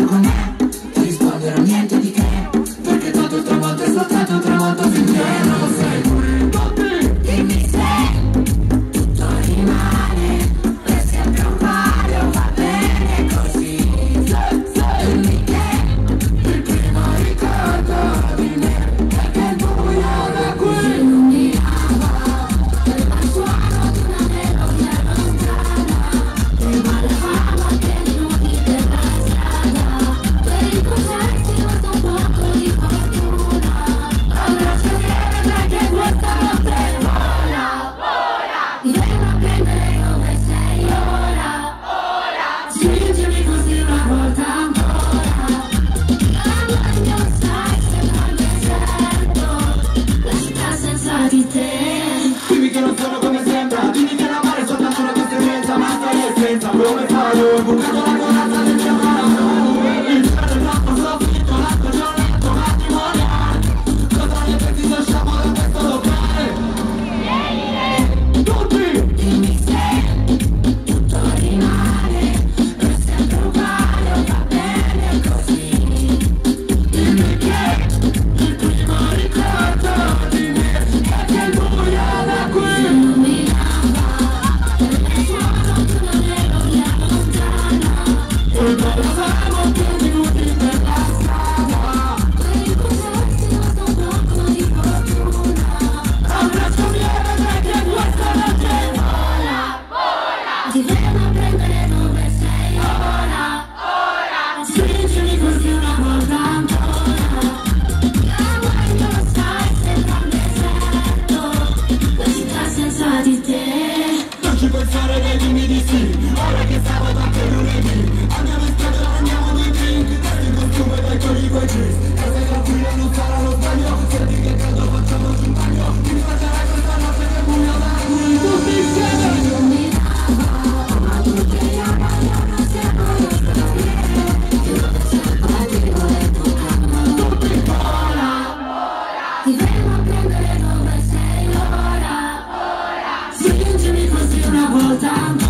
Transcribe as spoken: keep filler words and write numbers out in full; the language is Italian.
faccio con me, ti risponderò niente di che, perché tanto il tramonto è soltanto un tramonto finché non lo sei pure. Dimmi se tutto rimane per sempre uguale o va bene così. Dimmi che il primo ricordo di me è che il buio da qui illuminava il suono di una melodia lontana, prima la fama che nudi per la strada, per i concerti basta un poco di fortuna, abbraccio vedrai che questa notte vola, vola, mi vengo a prendere come sei ora, ora, spingimi così una volta ancora, amore mio stai sembra il deserto, la città senza di te. Dimmi che non sono come sembra, dimmi che l'amore è soltanto una conseguenza, ma stai essenza, come farò? Ho bucato la corazza del mio corazon, il cielo è troppo soffitto, la stagione è tua matrimoniale, cosa ne pensi se usciamo da questo locale? Tutti! Dimmi se tutto rimane per sempre uguale o va bene così. Dimmi che il primo ricordo di me è che il buio da qui illuminava il suono di una melodia lontana, E parlavamo che minuti per la strada, per i concerti basta un poco di fortuna, abbracciami e vedrai che questa notte vola, vola, ti vengo a prendere dove sei ora, ora, spingimi così una volta ancora, amore mio stai sembra un deserto, la città senza di te. non ci pensare dai dimmi di sì, ora che sabato anche lunedì, andiamo in strada, prendiamo due drink, testi in costume dai tuoi quei jeans, e sei tranquilla non sarà lo sbaglio, senti che caldo facciamoci un bagno, ti piacerà questa notte che buio da qui, tutti insieme! Illuminava, ma tu che io non siamo lo straniero, io dove sei partivo e tu calmo, Tutti vola, vola, ti vengo a prendere dove sei ora, ora, spingimi così una volta ancora.